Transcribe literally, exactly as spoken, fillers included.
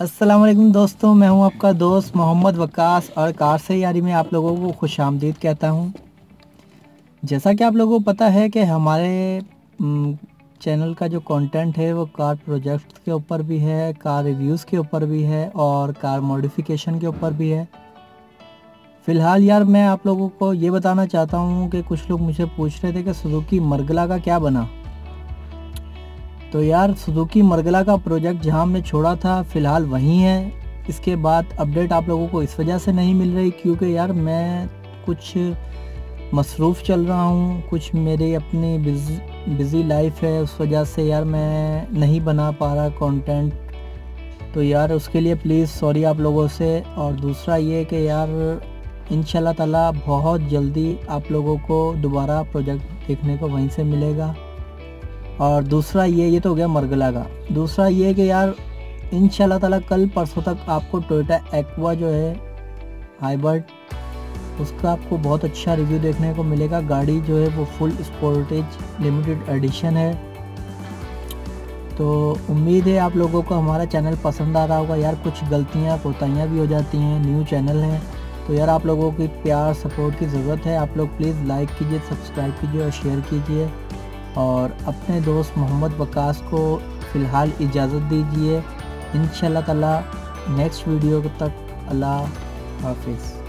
अस्सलाम वालेकुम दोस्तों, मैं हूं आपका दोस्त मोहम्मद वकास और कार से यारी में आप लोगों को खुशामदीद कहता हूं। जैसा कि आप लोगों को पता है कि हमारे म, चैनल का जो कंटेंट है वो कार प्रोजेक्ट्स के ऊपर भी है, कार रिव्यूज़ के ऊपर भी है और कार मॉडिफिकेशन के ऊपर भी है। फ़िलहाल यार मैं आप लोगों को ये बताना चाहता हूँ कि कुछ लोग मुझे पूछ रहे थे कि सुजुकी मरगला का क्या बना। तो यार सुजुकी मरगला का प्रोजेक्ट जहां हमने छोड़ा था फ़िलहाल वहीं है। इसके बाद अपडेट आप लोगों को इस वजह से नहीं मिल रही क्योंकि यार मैं कुछ मसरूफ़ चल रहा हूं, कुछ मेरी अपनी बिज़ी बिज़ी लाइफ है, उस वजह से यार मैं नहीं बना पा रहा कंटेंट। तो यार उसके लिए प्लीज़ सॉरी आप लोगों से। और दूसरा ये कि यार इंशाल्लाह ताला बहुत जल्दी आप लोगों को दोबारा प्रोजेक्ट देखने को वहीं से मिलेगा। और दूसरा ये ये तो हो गया मरगला का। दूसरा ये कि यार इंशाल्लाह ताला कल परसों तक आपको टोयोटा एक्वा जो है हाइब्रिड, उसका आपको बहुत अच्छा रिव्यू देखने को मिलेगा। गाड़ी जो है वो फुल स्पोर्टेज लिमिटेड एडिशन है। तो उम्मीद है आप लोगों को हमारा चैनल पसंद आ रहा होगा। यार कुछ गलतियाँ कोताहियाँ भी हो जाती हैं, न्यू चैनल है तो यार आप लोगों की प्यार सपोर्ट की ज़रूरत है। आप लोग प्लीज़ लाइक कीजिए, सब्सक्राइब कीजिए और शेयर कीजिए। और अपने दोस्त मोहम्मद वकास को फ़िलहाल इजाज़त दीजिए। इंशाल्लाह ताला नेक्स्ट वीडियो तक अल्लाह हाफिज़।